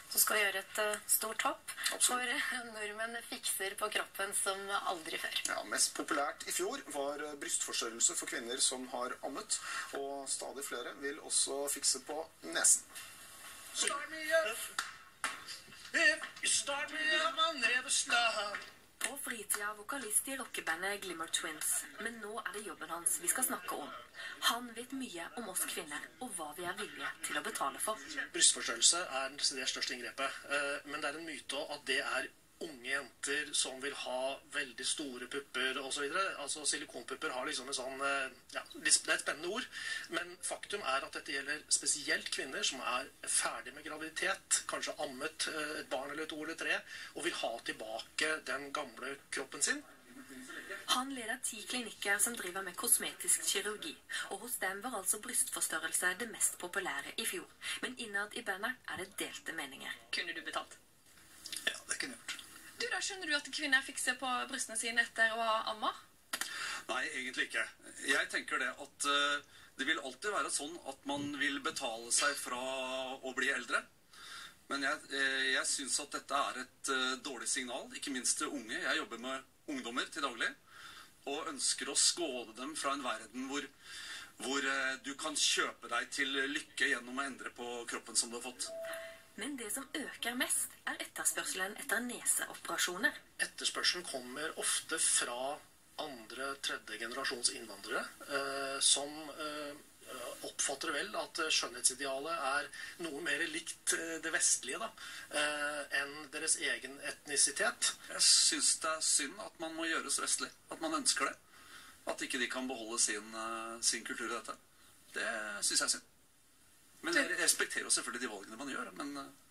som skal gjøre et stort hopp. For nordmenn fikser på kroppen som aldri før. Ja, mest populært i fjor var brystforstørrelse for kvinner som har ammet, og stadig flere vil også fikse på nesen. Start me up. If you start me up, I'll never stop. På fritida vokalist i rockebandet Glimmer Twins, men nå er det jobben hans vi skal snakke om. Han vet mye om oss kvinner, og hva vi er villige til å betale for. Brystforstørrelse er det største inngrepet, men det er en myte at det er unge jenter som vil ha veldig store pupper og så videre. Altså silikonpupper har liksom en sånn, ja, det er et spennende ord, men faktum er at dette gjelder spesielt kvinner som er ferdig med graviditet, kanskje ammet et barn eller 2 eller 3, og vil ha tilbake den gamle kroppen sin. Han leder 10 klinikker som driver med kosmetisk kirurgi, og hos dem var altså brystforstørrelse det mest populære i fjor. Men innad i bandet er det delte meninger. Kunne du betalt? Ja, det kunne jeg gjort. Du, da skjønner du at kvinner fikser på brystene sine etter å ha amma? Nei, egentlig ikke. Jeg tenker det at det vil alltid være sånn at man vil betale seg fra å bli eldre. Men jeg synes at dette er et dårlig signal, ikke minst til unge. Jeg jobber med ungdommer til daglig, og ønsker å skåde dem fra en verden hvor du kan kjøpe deg til lykke gjennom å endre på kroppen som du har fått. Men det som øker mest, er etterspørselen etter neseoperasjoner. Etterspørselen kommer ofte fra andre, tredje generasjons innvandrere, som oppfatter vel at skjønnhetsidealet er noe mer likt det vestlige da, enn deres egen etnisitet. Jeg synes det er synd at man må gjøres vestlig, at man ønsker det. At ikke de kan beholde sin kultur i dette. Det synes jeg er synd. Men jeg respekterer jo selvfølgelig de valgene man gjør, men